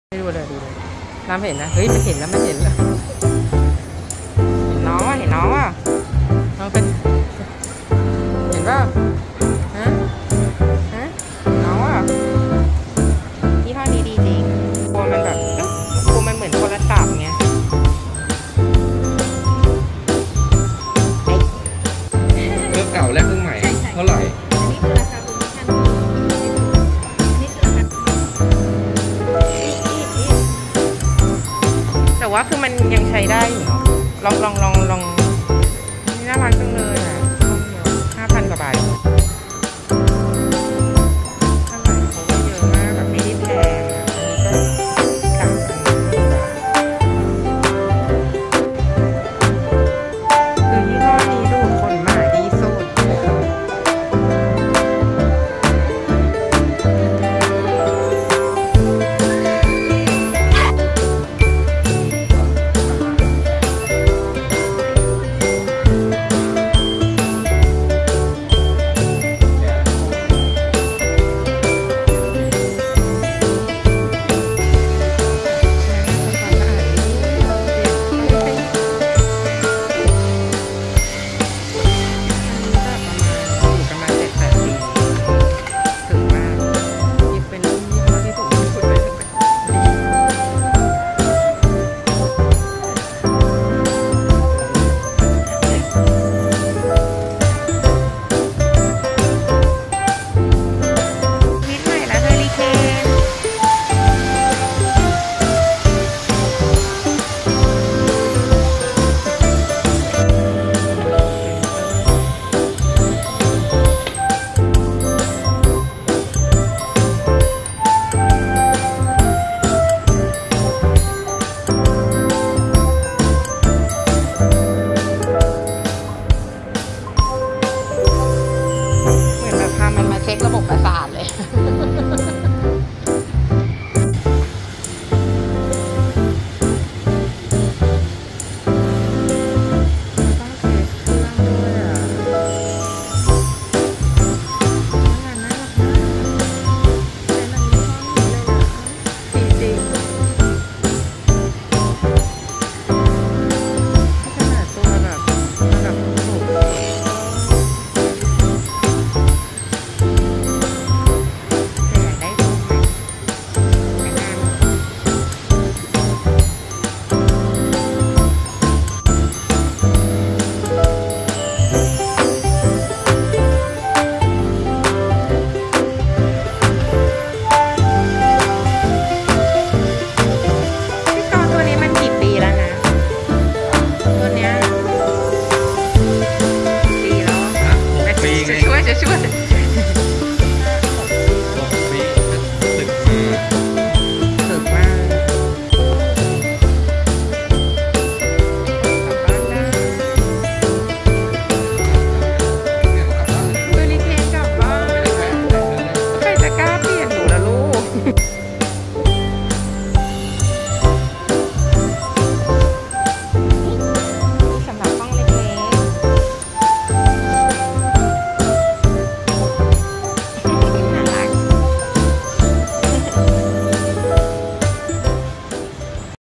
ดูเลยน้ำเห็นนะเฮ้ยมันเห็นแล้วเห็นน้องว่ะน้องเป็นเห็นป่ะฮะน้องว่ะยี่ห้อนี้ดีจริงกลัวมันแบบกลัวมันเหมือนโทรศัพท์ไงเครื่องเก่าและเครื่องใหม่เท่าไหร่อันนี้คือราคาโปรโมชั่นอันนี้คือราคาแต่ว่าคือมันยังใช้ได้อยู่เนาะลองน่ารักจังเลยอ่ะ